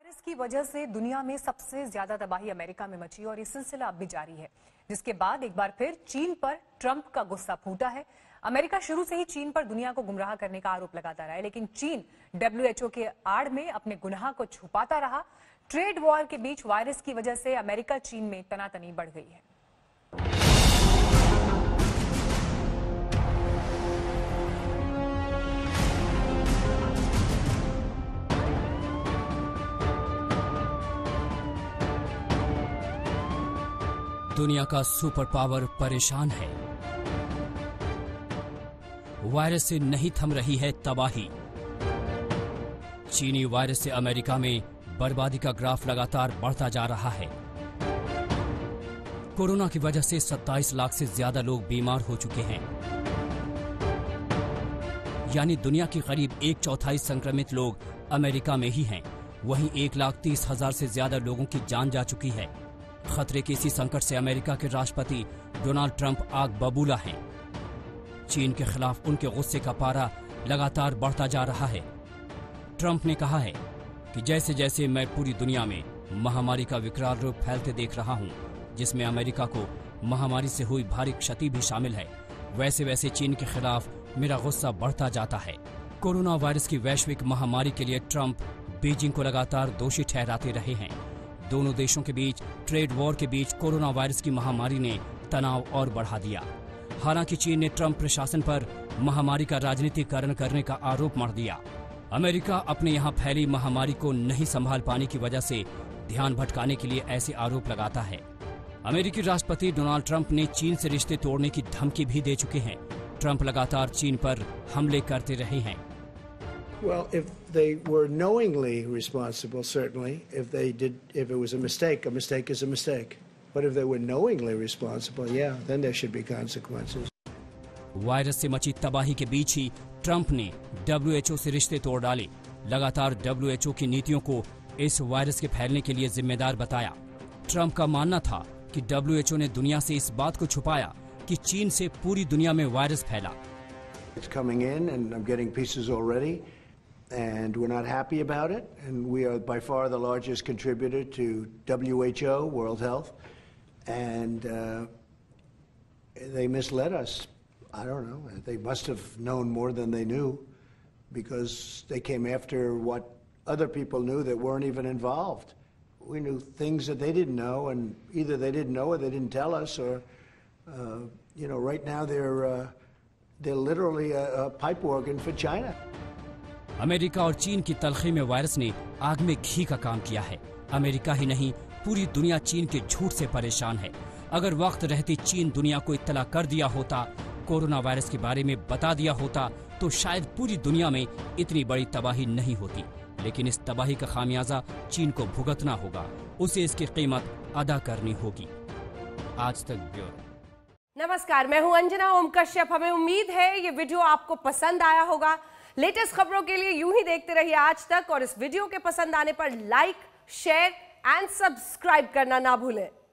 इसकी वजह से दुनिया में सबसे ज्यादा तबाही अमेरिका में मची और ये सिलसिला अब भी जारी है, जिसके बाद एक बार फिर चीन पर ट्रंप का गुस्सा फूटा है। अमेरिका शुरू से ही चीन पर दुनिया को गुमराह करने का आरोप लगाता रहा है, लेकिन चीन WHO के आड़ में अपने गुनाह को छुपाता रहा। ट्रेड वॉर के बीच वायरस की वजह से अमेरिका चीन में तनातनी बढ़ गई है। दुनिया का सुपर पावर परेशान है। वायरस से नहीं थम रही है तबाही। चीनी वायरस से अमेरिका में बर्बादी का ग्राफ लगातार बढ़ता जा रहा है। कोरोना की वजह से 27 लाख से ज्यादा लोग बीमार हो चुके हैं, यानी दुनिया की करीब 1/4 संक्रमित लोग अमेरिका में ही हैं। वहीं 1,30,000 से ज्यादा लोगों की जान जा चुकी है। खतरे के इसी संकट से अमेरिका के राष्ट्रपति डोनाल्ड ट्रंप आग बबूला हैं। चीन के खिलाफ उनके गुस्से का पारा लगातार बढ़ता जा रहा है। ट्रंप ने कहा है कि जैसे जैसे मैं पूरी दुनिया में महामारी का विकराल रूप फैलते देख रहा हूं, जिसमें अमेरिका को महामारी से हुई भारी क्षति भी शामिल है, वैसे वैसे चीन के खिलाफ मेरा गुस्सा बढ़ता जाता है। कोरोना वायरस की वैश्विक महामारी के लिए ट्रंप बीजिंग को लगातार दोषी ठहराते रहे हैं। दोनों देशों के बीच ट्रेड वॉर के बीच कोरोना वायरस की महामारी ने तनाव और बढ़ा दिया। हालांकि चीन ने ट्रंप प्रशासन पर महामारी का राजनीतिकरण करने का आरोप मढ़ दिया। अमेरिका अपने यहाँ फैली महामारी को नहीं संभाल पाने की वजह से ध्यान भटकाने के लिए ऐसे आरोप लगाता है। अमेरिकी राष्ट्रपति डोनाल्ड ट्रंप ने चीन से रिश्ते तोड़ने की धमकी भी दे चुके हैं। ट्रंप लगातार चीन पर हमले करते रहे हैं। Well, if they were knowingly responsible, certainly. If it was a mistake is a mistake. But if they were knowingly responsible, yeah, then there should be consequences. Virus से मची तबाही के बीच ही ट्रंप ने WHO से रिश्ते तोड़ डाले। लगातार WHO की नीतियों को इस वायरस के फैलने के लिए जिम्मेदार बताया। ट्रंप का मानना था कि WHO ने दुनिया से इस बात को छुपाया कि चीन से पूरी दुनिया में वायरस फैला। It's coming in and I'm getting pieces already. And we're not happy about it, and we are by far the largest contributor to WHO, World Health, and they misled us. I don't know. They must have known more than they knew, because they came after what other people knew that weren't even involved. We knew things that they didn't know, and either they didn't know or they didn't tell us, or right now they're literally a pipe organ for China. America और चीन की तलखी में virus ने आग में घी का काम किया है। अमेरिका ही नहीं, पूरी दुनिया चीन के झूठ से परेशान है। अगर वक्त रहते चीन दुनिया को इत्तला कर दिया होता, कोरोना वायरस के बारे में बता दिया होता, तो शायद पूरी दुनिया में इतनी बड़ी तबाही नहीं होती। लेकिन इस तबाही का खामियाजा चीन को भुगतना होगा। उसे इसकी कीमत अदा करनी होगी। आज तक ब्यूरो। नमस्कार, मैं हूं अंजना ओम कश्यप। हमें उम्मीद है ये वीडियो आपको पसंद आया होगा। लेटेस्ट खबरों के लिए यूं ही देखते रहिए आज तक, और इस वीडियो के पसंद आने पर लाइक, शेयर एंड सब्सक्राइब करना ना भूलें।